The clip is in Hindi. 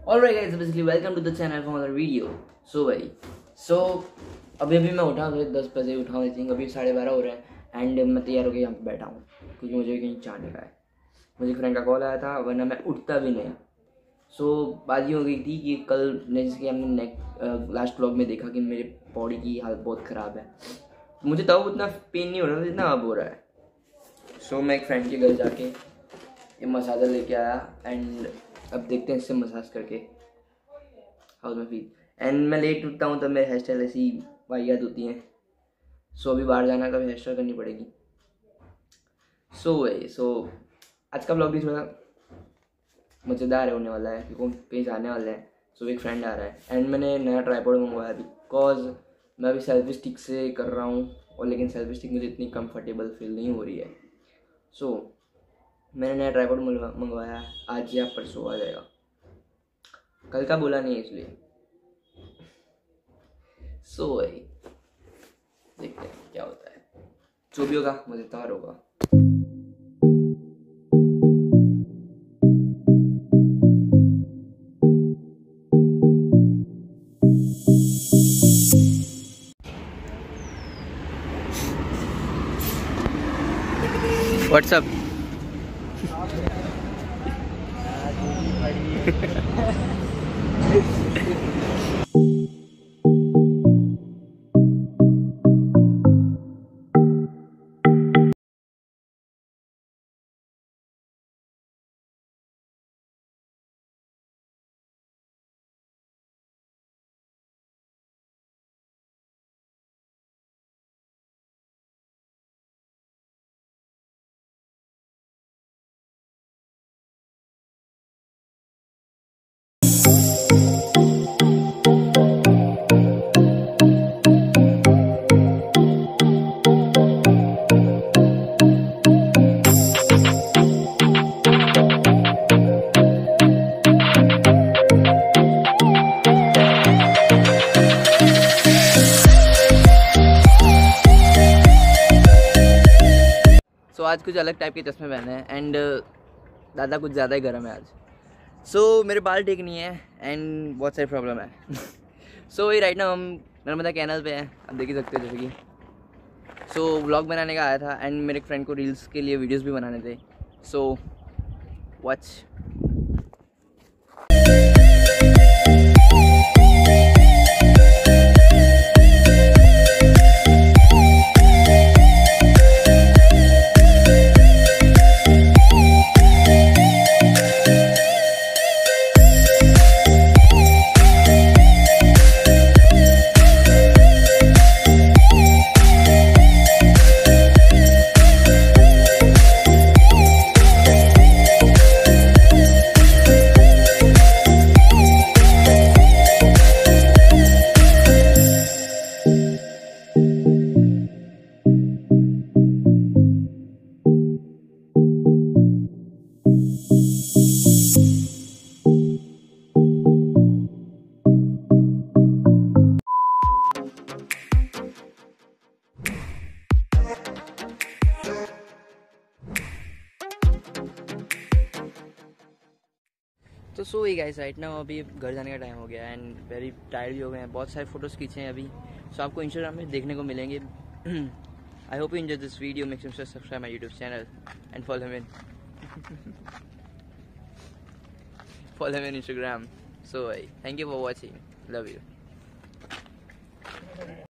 Alright guys, basically welcome to the channel for another video. So अभी मैं उठा हूँ 10 बजे उठा हूँ। आई थिंक अभी 12:30 हो रहे हैं एंड मैं तैयार होकर यहाँ पे बैठा हूँ क्योंकि मुझे कहीं जाने का है। मुझे फ्रेंड का कॉल आया था वरना मैं उठता भी नहीं। बात ये हो गई थी कि कल जैसे कि हमने लास्ट व्लॉग में देखा कि मेरे बॉडी की हालत बहुत ख़राब है। मुझे तब उतना पेन नहीं हो रहा था जितना अब हो रहा है। मैं एक फ्रेंड के घर जाके ये मसाला लेके आया एंड अब देखते हैं इससे मसाज करके हाउ मैं फील। एंड मैं लेट उठता हूँ तब मेरे हेयर स्टाइल ऐसी वाहियात होती हैं। अभी बाहर जाना का भी हेयर स्टाइल करनी पड़ेगी। आज का ब्लॉग भी थोड़ा मज़ेदार होने वाला है क्योंकि पेज आने वाले हैं। एक फ्रेंड आ रहा है एंड मैंने नया ट्राइपॉड मंगवाया बिकॉज मैं अभी सेल्फी स्टिक से कर रहा हूँ और लेकिन सेल्फी स्टिक मुझे इतनी कंफर्टेबल फील नहीं हो रही है। मैंने नया ट्राइपॉड मंगवाया है, आज या परसों आ जाएगा। कल का बोला नहीं है इसलिए। देखते हैं क्या होता है। जो भी होगा मज़ेदार होगा। व्हाट्सअप आज कुछ अलग टाइप के चश्मे पहने हैं एंड दादा कुछ ज़्यादा ही गर्म है आज। मेरे बाल ठीक नहीं है एंड बहुत सारी प्रॉब्लम है। वही राइट नाउ हम नर्मदा कैनल पे हैं, आप देख ही सकते हो जैसे कि। व्लॉग बनाने का आया था एंड मेरे फ्रेंड को रील्स के लिए वीडियोस भी बनाने थे। Watch so hi guys right now अभी घर जाने का टाइम हो गया एंड वेरी टायर्ड भी हो गए हैं। बहुत सारे फोटोज़ खींचे हैं अभी। आपको इंस्टाग्राम में देखने को मिलेंगे। I hope you enjoy this video. Make sure to subscribe my YouTube channel and follow me on Instagram. Thank you for watching. Love you.